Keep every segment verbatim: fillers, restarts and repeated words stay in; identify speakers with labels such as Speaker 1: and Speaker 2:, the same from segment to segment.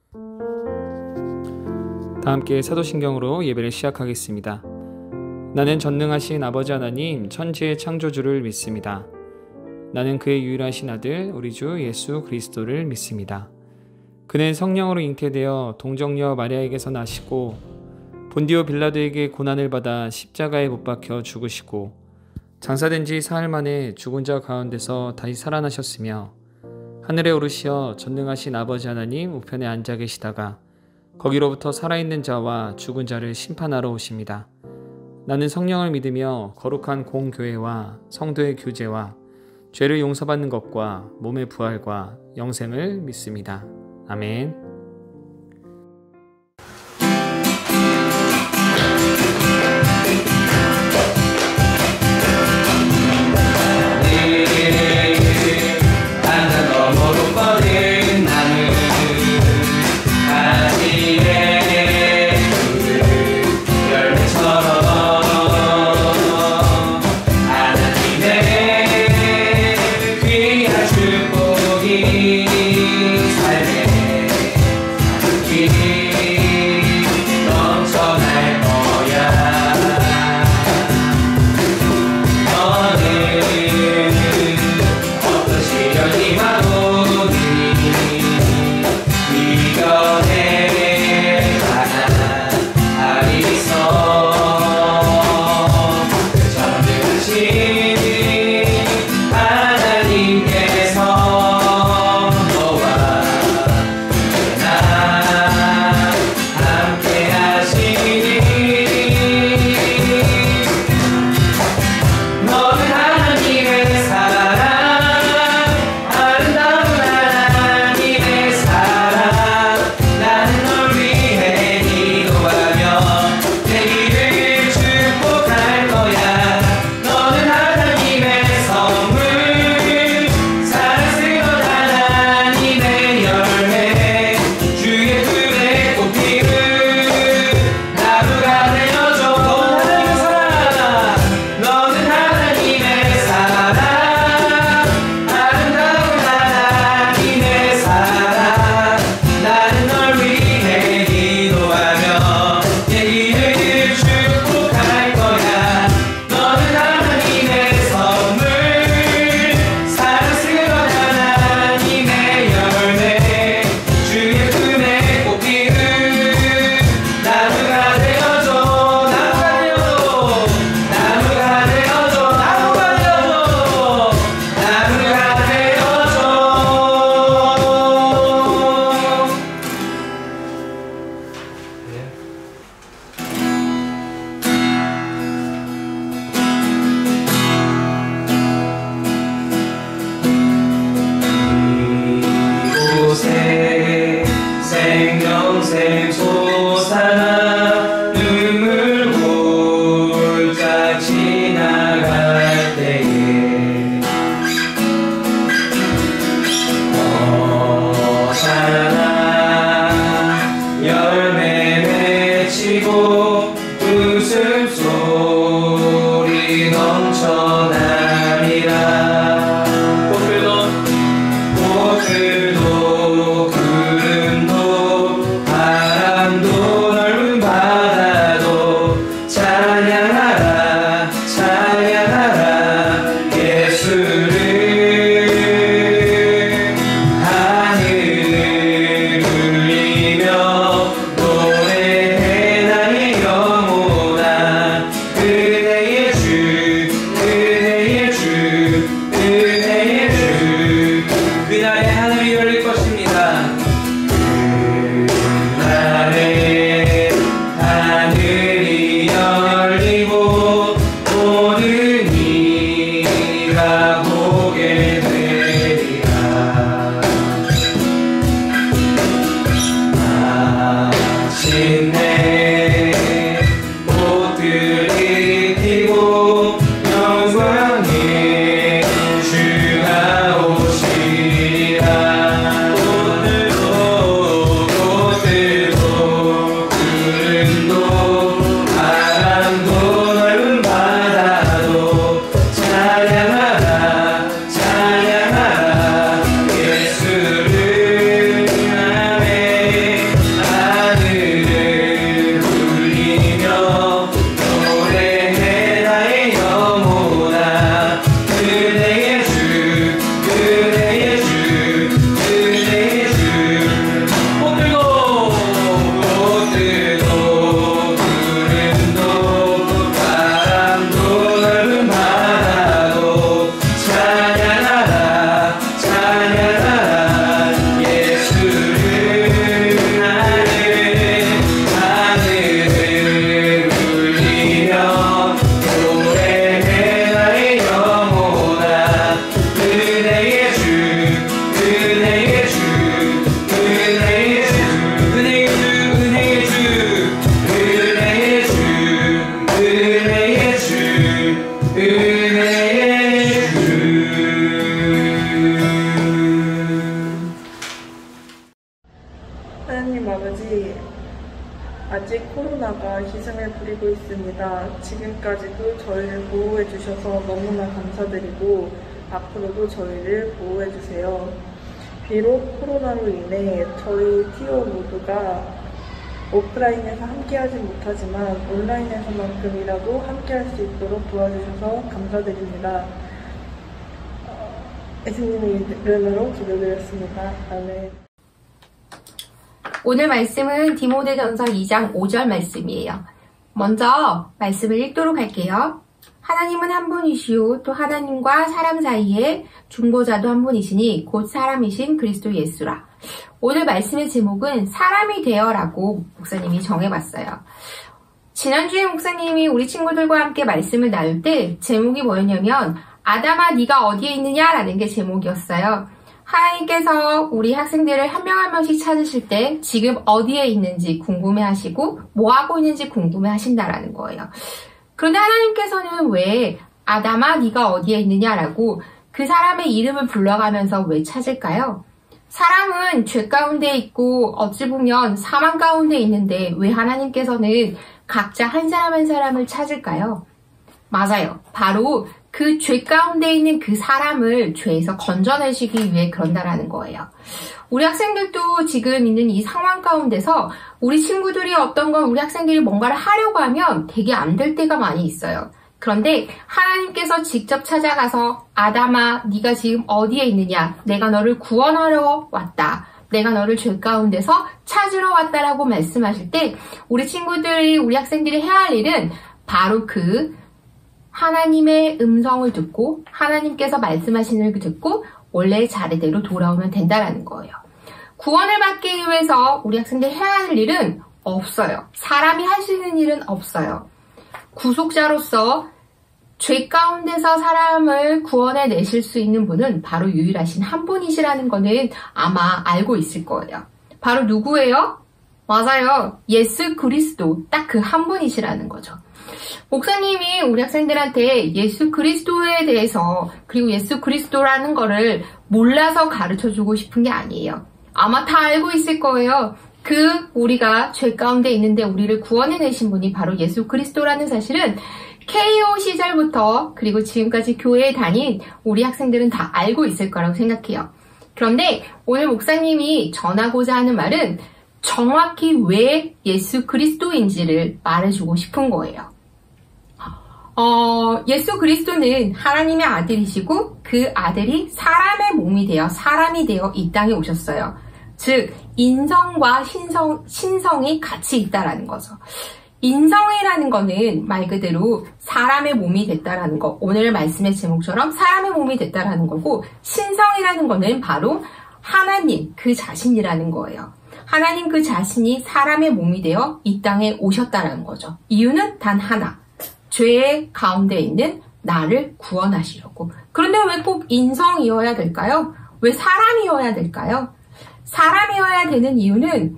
Speaker 1: 다 함께 사도신경으로 예배를 시작하겠습니다. 나는 전능하신 아버지 하나님 천지의 창조주를 믿습니다. 나는 그의 유일하신 아들 우리 주 예수 그리스도를 믿습니다. 그는 성령으로 잉태되어 동정녀 마리아에게서 나시고 본디오 빌라도에게 고난을 받아 십자가에 못 박혀 죽으시고 장사된 지 사흘 만에 죽은 자 가운데서 다시 살아나셨으며 하늘에 오르시어 전능하신 아버지 하나님 우편에 앉아 계시다가 거기로부터 살아있는 자와 죽은 자를 심판하러 오십니다. 나는 성령을 믿으며 거룩한 공교회와 성도의 교제와 죄를 용서받는 것과 몸의 부활과 영생을 믿습니다. 아멘.
Speaker 2: 삶의 하나님 아버지, 아직 코로나가 희생을 부리고 있습니다. 지금까지도 저희를 보호해 주셔서 너무나 감사드리고 앞으로도 저희를 보호해 주세요. 비록 코로나로 인해 저희 티오 모두가 오프라인에서 함께하지 못하지만 온라인에서만큼이라도 함께할 수 있도록 도와주셔서 감사드립니다. 예수님의 이름으로 기도드렸습니다. 아멘.
Speaker 3: 오늘 말씀은 디모데전서 이 장 오 절 말씀이에요. 먼저 말씀을 읽도록 할게요. 하나님은 한 분이시오 또 하나님과 사람 사이에 중보자도 한 분이시니 곧 사람이신 그리스도 예수라. 오늘 말씀의 제목은 사람이 되어라고 목사님이 정해봤어요. 지난주에 목사님이 우리 친구들과 함께 말씀을 나눌 때 제목이 뭐였냐면 아담아 네가 어디에 있느냐라는 게 제목이었어요. 하나님께서 우리 학생들을 한 명 한 명씩 찾으실 때 지금 어디에 있는지 궁금해하시고 뭐하고 있는지 궁금해하신다라는 거예요. 그런데 하나님께서는 왜 아담아 네가 어디에 있느냐라고 그 사람의 이름을 불러가면서 왜 찾을까요? 사람은 죄 가운데 있고 어찌 보면 사망 가운데 있는데 왜 하나님께서는 각자 한 사람 한 사람을 찾을까요? 맞아요. 바로 그 죄 가운데 있는 그 사람을 죄에서 건져내시기 위해 그런다라는 거예요. 우리 학생들도 지금 있는 이 상황 가운데서 우리 친구들이 어떤 건 우리 학생들이 뭔가를 하려고 하면 되게 안 될 때가 많이 있어요. 그런데 하나님께서 직접 찾아가서 아담아 네가 지금 어디에 있느냐? 내가 너를 구원하러 왔다. 내가 너를 죄 가운데서 찾으러 왔다라고 말씀하실 때 우리 친구들이 우리 학생들이 해야 할 일은 바로 그 하나님의 음성을 듣고 하나님께서 말씀하시는 걸 듣고 원래 자리대로 돌아오면 된다라는 거예요. 구원을 받기 위해서 우리 학생들이 해야 할 일은 없어요. 사람이 할 수 있는 일은 없어요. 구속자로서 죄 가운데서 사람을 구원해 내실 수 있는 분은 바로 유일하신 한 분이시라는 거는 아마 알고 있을 거예요. 바로 누구예요? 맞아요. 예수 그리스도. 딱 그 한 분이시라는 거죠. 목사님이 우리 학생들한테 예수 그리스도에 대해서 그리고 예수 그리스도라는 거를 몰라서 가르쳐주고 싶은 게 아니에요. 아마 다 알고 있을 거예요. 그 우리가 죄 가운데 있는데 우리를 구원해내신 분이 바로 예수 그리스도라는 사실은 케이오 시절부터 그리고 지금까지 교회에 다닌 우리 학생들은 다 알고 있을 거라고 생각해요. 그런데 오늘 목사님이 전하고자 하는 말은 정확히 왜 예수 그리스도인지를 말해주고 싶은 거예요. 어, 예수 그리스도는 하나님의 아들이시고 그 아들이 사람의 몸이 되어 사람이 되어 이 땅에 오셨어요. 즉 인성과 신성, 신성이 같이 있다라는 거죠. 인성이라는 거는 말 그대로 사람의 몸이 됐다라는 거, 오늘 말씀의 제목처럼 사람의 몸이 됐다라는 거고, 신성이라는 거는 바로 하나님 그 자신이라는 거예요. 하나님 그 자신이 사람의 몸이 되어 이 땅에 오셨다라는 거죠. 이유는 단 하나, 죄의 가운데 있는 나를 구원하시려고. 그런데 왜 꼭 인성이어야 될까요? 왜 사람이어야 될까요? 사람이어야 되는 이유는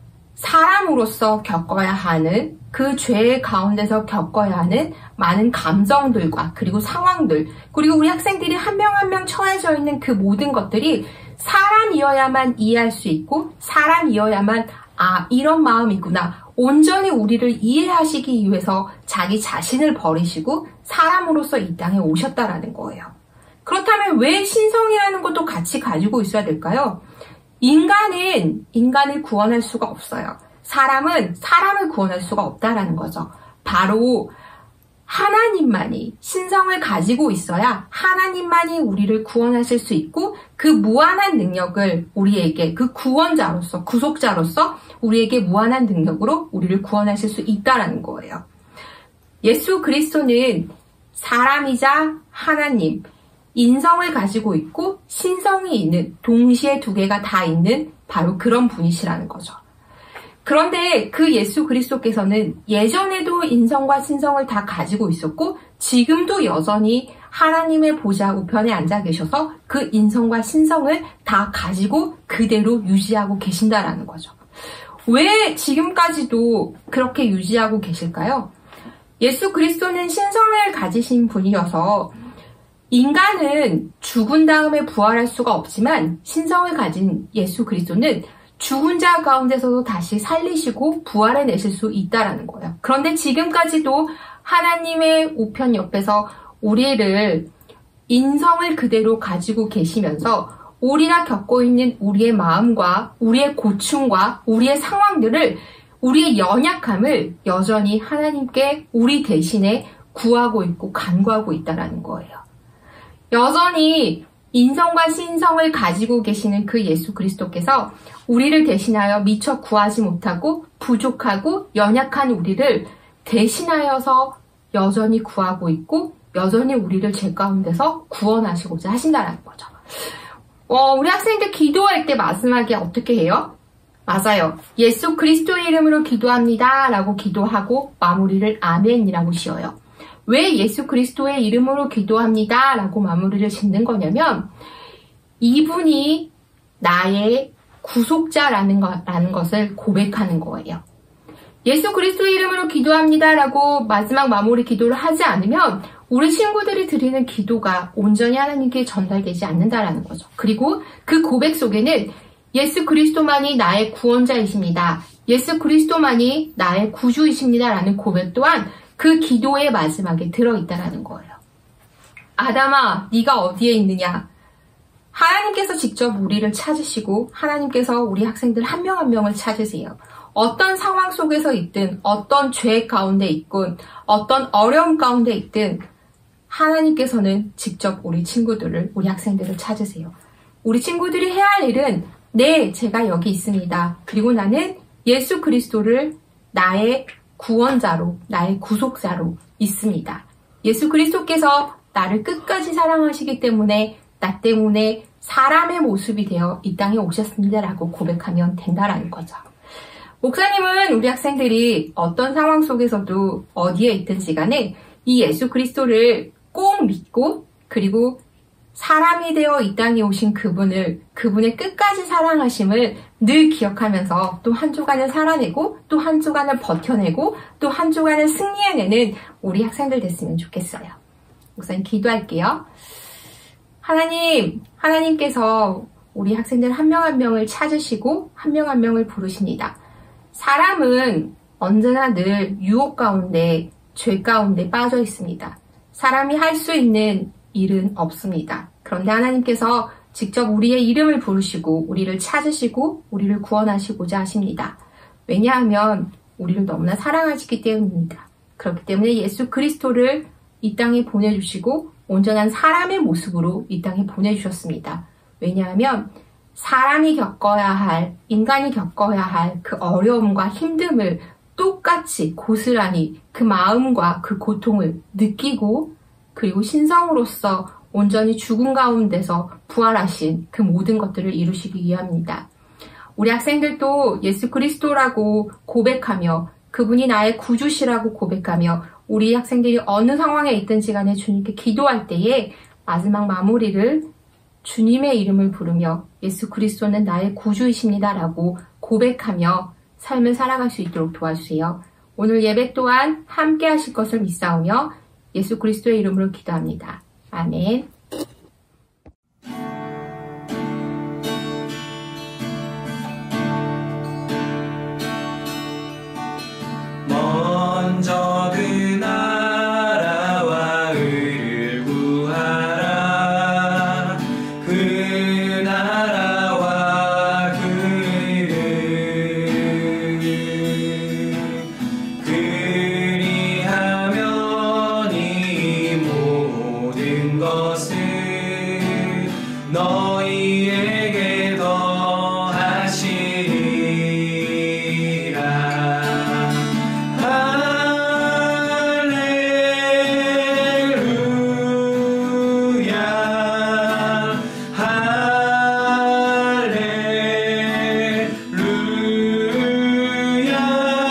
Speaker 3: 사람으로서 겪어야 하는 그 죄의 가운데서 겪어야 하는 많은 감정들과 그리고 상황들, 그리고 우리 학생들이 한 명 한 명 처해져 있는 그 모든 것들이 사람이어야만 이해할 수 있고 사람이어야만 아 이런 마음이구나 온전히 우리를 이해하시기 위해서 자기 자신을 버리시고 사람으로서 이 땅에 오셨다라는 거예요. 그렇다면 왜 신성이라는 것도 같이 가지고 있어야 될까요? 인간은 인간을 구원할 수가 없어요. 사람은 사람을 구원할 수가 없다라는 거죠. 바로 하나님만이 신성을 가지고 있어야 하나님만이 우리를 구원하실 수 있고 그 무한한 능력을 우리에게 그 구원자로서 구속자로서 우리에게 무한한 능력으로 우리를 구원하실 수 있다라는 거예요. 예수 그리스도는 사람이자 하나님, 인성을 가지고 있고 신성이 있는 동시에 두 개가 다 있는 바로 그런 분이시라는 거죠. 그런데 그 예수 그리스도께서는 예전에도 인성과 신성을 다 가지고 있었고 지금도 여전히 하나님의 보좌 우편에 앉아 계셔서 그 인성과 신성을 다 가지고 그대로 유지하고 계신다라는 거죠. 왜 지금까지도 그렇게 유지하고 계실까요? 예수 그리스도는 신성을 가지신 분이어서 인간은 죽은 다음에 부활할 수가 없지만 신성을 가진 예수 그리스도는 죽은 자 가운데서도 다시 살리시고 부활해내실 수 있다라는 거예요. 그런데 지금까지도 하나님의 우편 옆에서 우리를 인성을 그대로 가지고 계시면서 우리가 겪고 있는 우리의 마음과 우리의 고충과 우리의 상황들을, 우리의 연약함을 여전히 하나님께 우리 대신에 구하고 있고 간구하고 있다는 거예요. 여전히 인성과 신성을 가지고 계시는 그 예수 그리스도께서 우리를 대신하여 미처 구하지 못하고 부족하고 연약한 우리를 대신하여서 여전히 구하고 있고 여전히 우리를 죄 가운데서 구원하시고자 하신다는 거죠. 어, 우리 학생들 기도할 때 마지막에 어떻게 해요? 맞아요. 예수 그리스도의 이름으로 기도합니다 라고 기도하고 마무리를 아멘이라고 지어요. 왜 예수 그리스도의 이름으로 기도합니다 라고 마무리를 짓는 거냐면 이분이 나의 구속자라는 것, 라는 것을 고백하는 거예요. 예수 그리스도의 이름으로 기도합니다 라고 마지막 마무리 기도를 하지 않으면 우리 친구들이 드리는 기도가 온전히 하나님께 전달되지 않는다라는 거죠. 그리고 그 고백 속에는 예수 그리스도만이 나의 구원자이십니다. 예수 그리스도만이 나의 구주이십니다 라는 고백 또한 그 기도의 마지막에 들어있다라는 거예요. 아담아, 네가 어디에 있느냐? 하나님께서 직접 우리를 찾으시고 하나님께서 우리 학생들 한 명 한 명을 찾으세요. 어떤 상황 속에서 있든 어떤 죄 가운데 있건 어떤 어려움 가운데 있든 하나님께서는 직접 우리 친구들을, 우리 학생들을 찾으세요. 우리 친구들이 해야 할 일은 네, 제가 여기 있습니다. 그리고 나는 예수 그리스도를 나의 구원자로, 나의 구속자로 있습니다. 예수 그리스도께서 나를 끝까지 사랑하시기 때문에 나 때문에 사람의 모습이 되어 이 땅에 오셨습니다라고 고백하면 된다라는 거죠. 목사님은 우리 학생들이 어떤 상황 속에서도 어디에 있든지 간에 이 예수 그리스도를 꼭 믿고 그리고 사람이 되어 이 땅에 오신 그분을, 그분의 끝까지 사랑하심을 늘 기억하면서 또 한 주간을 살아내고 또 한 주간을 버텨내고 또 한 주간을 승리해내는 우리 학생들 됐으면 좋겠어요. 목사님 기도할게요. 하나님, 하나님께서 우리 학생들 한 명 한 명을 찾으시고 한 명 한 명을 부르십니다. 사람은 언제나 늘 유혹 가운데, 죄 가운데 빠져 있습니다. 사람이 할 수 있는 일은 없습니다. 그런데 하나님께서 직접 우리의 이름을 부르시고 우리를 찾으시고 우리를 구원하시고자 하십니다. 왜냐하면 우리를 너무나 사랑하시기 때문입니다. 그렇기 때문에 예수 그리스도를 이 땅에 보내주시고 온전한 사람의 모습으로 이 땅에 보내주셨습니다. 왜냐하면 사람이 겪어야 할, 인간이 겪어야 할 그 어려움과 힘듦을 똑같이 고스란히 그 마음과 그 고통을 느끼고 그리고 신성으로서 온전히 죽음 가운데서 부활하신 그 모든 것들을 이루시기 위함입니다. 우리 학생들도 예수 그리스도라고 고백하며 그분이 나의 구주시라고 고백하며 우리 학생들이 어느 상황에 있든지 간에 주님께 기도할 때에 마지막 마무리를 주님의 이름을 부르며 예수 그리스도는 나의 구주이십니다 라고 고백하며 삶을 살아갈 수 있도록 도와주세요. 오늘 예배 또한 함께 하실 것을 믿사오며 예수 그리스도의 이름으로 기도합니다. 아멘.
Speaker 1: 먼저 그 나라와 의를 구하라. 그 나라와 그 의를 그리하면 이 모든 것을 너희에게 더하시리라. 할렐루야 할렐루야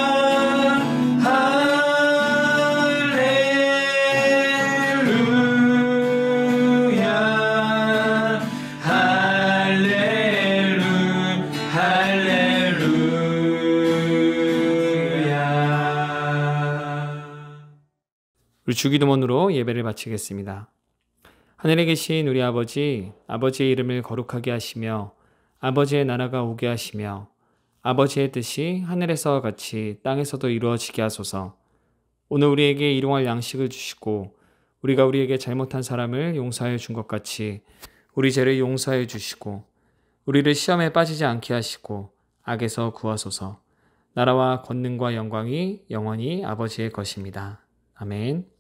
Speaker 1: 할렐루야 할렐루야. 우리 주기도문으로 예배를 마치겠습니다. 하늘에 계신 우리 아버지, 아버지의 이름을 거룩하게 하시며 아버지의 나라가 오게 하시며 아버지의 뜻이 하늘에서와 같이 땅에서도 이루어지게 하소서. 오늘 우리에게 일용할 양식을 주시고 우리가 우리에게 잘못한 사람을 용서하여 준 것 같이 우리 죄를 용서하여 주시고 우리를 시험에 빠지지 않게 하시고 악에서 구하소서. 나라와 권능과 영광이 영원히 아버지의 것입니다. 아멘.